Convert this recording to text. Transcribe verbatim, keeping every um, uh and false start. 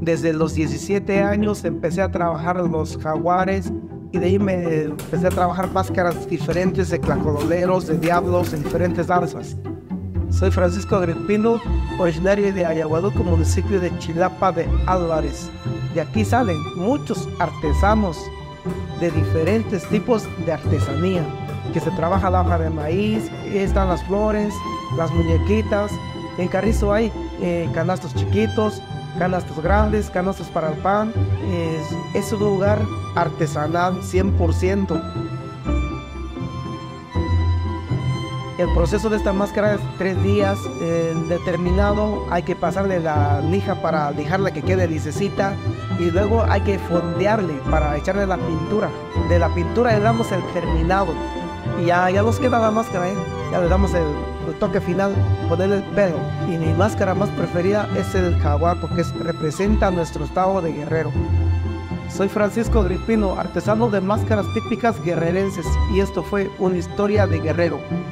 Desde los diecisiete años empecé a trabajar los jaguares y de ahí me empecé a trabajar máscaras diferentes de clacodoleros, de diablos, de diferentes danzas. Soy Francisco Agripino, originario de Ayaguaduco, municipio de Chilapa de Álvarez. De aquí salen muchos artesanos de diferentes tipos de artesanía, que se trabaja la hoja de maíz, están las flores, las muñequitas. En Carrizo hay eh, canastos chiquitos, canastos grandes, canastos para el pan. Es, es un lugar artesanal cien por ciento. El proceso de esta máscara es tres días eh, determinado. Hay que pasarle la lija para dejarla que quede lisecita y luego hay que fondearle para echarle la pintura. De la pintura le damos el terminado y ya, ya nos queda la máscara, ¿eh? Ya le damos el, el toque final, ponerle el pelo. Y mi máscara más preferida es el jaguar porque es, representa nuestro estado de Guerrero. Soy Francisco Agripino, artesano de máscaras típicas guerrerenses, y esto fue una historia de Guerrero.